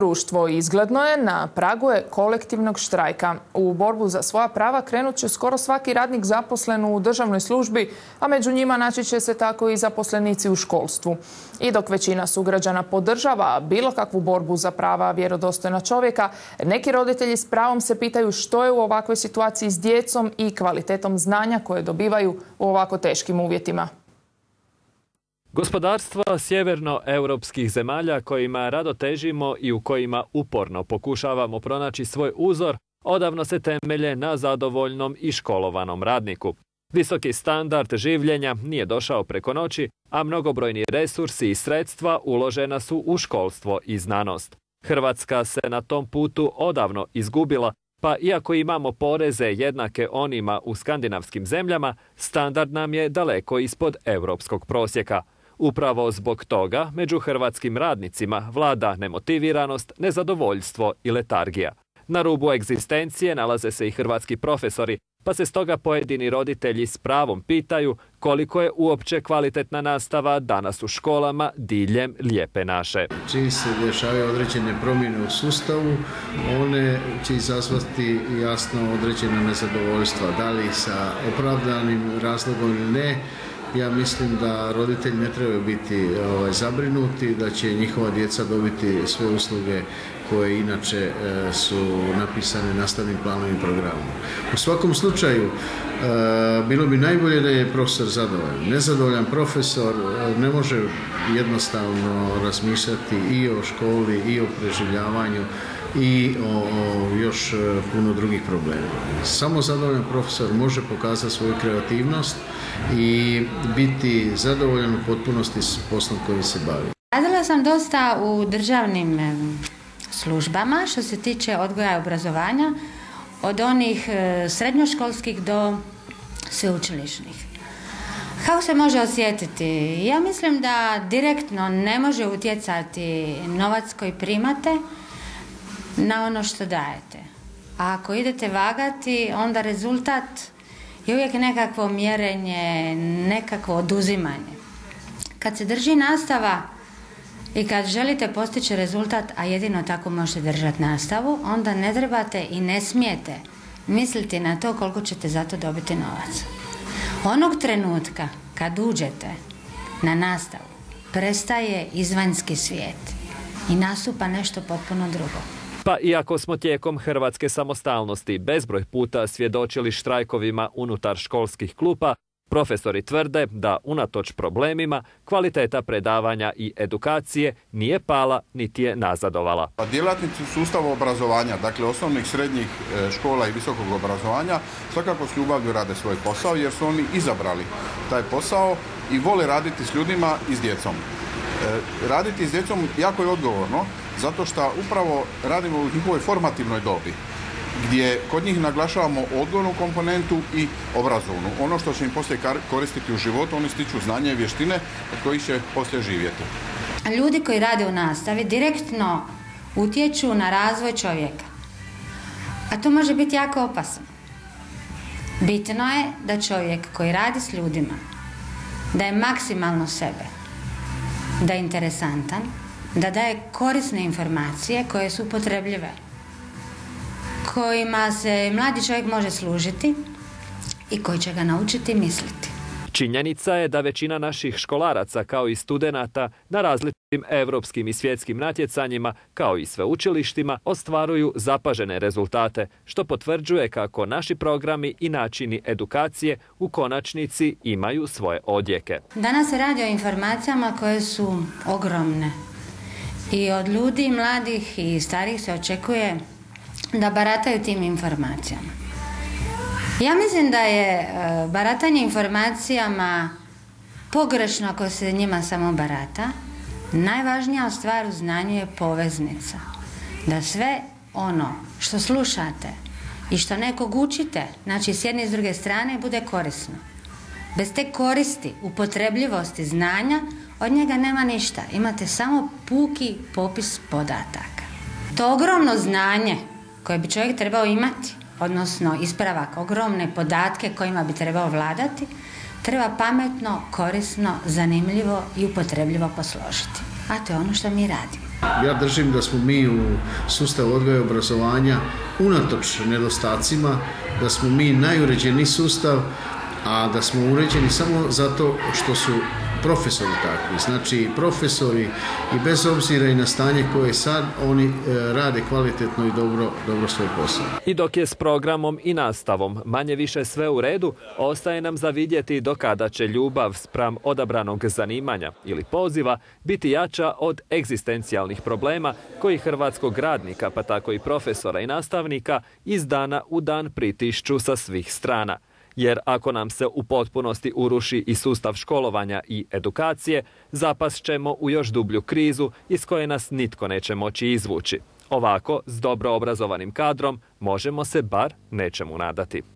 Društvo izgledno je, na pragu je kolektivnog štrajka. U borbu za svoja prava krenut će skoro svaki radnik zaposlen u državnoj službi, a među njima naći će se tako i zaposlenici u školstvu. I dok većina sugrađana podržava bilo kakvu borbu za prava vjerodostojna čovjeka, neki roditelji s pravom se pitaju što je u ovakvoj situaciji s djecom i kvalitetom znanja koje dobivaju u ovako teškim uvjetima. Gospodarstva sjevernoeuropskih zemalja kojima rado težimo i u kojima uporno pokušavamo pronaći svoj uzor, odavno se temelje na zadovoljnom i školovanom radniku. Visoki standard življenja nije došao preko noći, a mnogobrojni resursi i sredstva uložena su u školstvo i znanost. Hrvatska se na tom putu odavno izgubila, pa iako imamo poreze jednake onima u skandinavskim zemljama, standard nam je daleko ispod europskog prosjeka. Upravo zbog toga među hrvatskim radnicima vlada nemotiviranost, nezadovoljstvo i letargija. Na rubu egzistencije nalaze se i hrvatski profesori, pa se stoga pojedini roditelji s pravom pitaju koliko je uopće kvalitetna nastava danas u školama diljem Lijepe naše. Čim se dešavaju određene promjene u sustavu, one će izazvati jasno određena nezadovoljstva, da li sa opravdanim razlogom ili ne. Ja mislim da roditelji ne trebaju biti zabrinuti, da će njihova djeca dobiti sve usluge koje inače su napisane nastavnim planom i programom. U svakom slučaju, bilo bi najbolje da je profesor zadovoljan. Nezadovoljan profesor ne može jednostavno razmišljati i o školi, i o preživljavanju, i o još puno drugih problema. Samo zadovoljan profesor može pokazati svoju kreativnost i biti zadovoljan u potpunosti s poslom kojim se bavi. Radila sam dosta u državnim službama što se tiče odgoja i obrazovanja, od onih srednjoškolskih do sveučilišnih. Kako se može osjetiti? Ja mislim da direktno ne može utjecati novac koji primate na ono što dajete. A ako idete vagati, onda rezultat je uvijek nekakvo mjerenje, nekakvo oduzimanje. Kad se drži nastava i kad želite postići rezultat, a jedino tako možete držati nastavu, onda ne trebate i ne smijete misliti na to koliko ćete za to dobiti novac. Onog trenutka kad uđete na nastavu, prestaje izvanjski svijet i nastupa nešto potpuno drugo. Pa iako smo tijekom hrvatske samostalnosti bezbroj puta svjedočili štrajkovima unutar školskih klupa, profesori tvrde da unatoč problemima kvaliteta predavanja i edukacije nije pala niti je nazadovala. Djelatnici sustava obrazovanja, dakle osnovnih, srednjih škola i visokog obrazovanja, svakako s ljubavlju rade svoj posao jer su oni izabrali taj posao i vole raditi s ljudima i s djecom. Raditi s djecom jako je odgovorno, zato što upravo radimo u njihovoj formativnoj dobi, gdje kod njih naglašavamo odgojnu komponentu i obrazovnu. Ono što će im poslije koristiti u životu, oni stiču znanje i vještine od kojih će poslije živjeti. Ljudi koji rade u nastavi direktno utječu na razvoj čovjeka. A to može biti jako opasno. Bitno je da čovjek koji radi s ljudima, da je maksimalno sebe, da je interesantan, da daje korisne informacije koje su upotrebljive, kojima se mladi čovjek može služiti i koji će ga naučiti misliti. Činjenica je da većina naših školaraca kao i studenata na različitim europskim i svjetskim natjecanjima kao i sveučilištima ostvaruju zapažene rezultate, što potvrđuje kako naši programi i načini edukacije u konačnici imaju svoje odjeke. Danas se radi o informacijama koje su ogromne i od ljudi mladih i starih se očekuje da barataju tim informacijama. Ja mislim da je baratanje informacijama pogrešno ako se njima samo barata. Najvažnija stvar u znanju je poveznica. Da sve ono što slušate i što nekog učite, znači s jedne i s druge strane, bude korisno. Bez te koristi, upotrebljivosti znanja, od njega nema ništa. Imate samo puki popis podataka. To ogromno znanje koje bi čovjek trebao imati, odnosno ispravak, ogromne podatke kojima bi trebao vladati, treba pametno, korisno, zanimljivo i upotrebljivo posložiti. a to je ono što mi radimo. Ja držim da smo mi u sustavu odgoja i obrazovanja unatoč nedostacima, da smo mi najuređeniji sustav, a da smo uređeni samo zato što su profesori takvi. Znači, profesori i bez obzira i na stanje koje sad, oni rade kvalitetno i dobro svoj posao. I dok je s programom i nastavom manje više sve u redu, ostaje nam za vidjeti do kada će ljubav spram odabranog zanimanja ili poziva biti jača od egzistencijalnih problema koji hrvatskog radnika, pa tako i profesora i nastavnika, iz dana u dan pritišću sa svih strana. Jer ako nam se u potpunosti uruši i sustav školovanja i edukacije, zapast ćemo u još dublju krizu iz koje nas nitko neće moći izvući. Ovako, s dobro obrazovanim kadrom, možemo se bar nečemu nadati.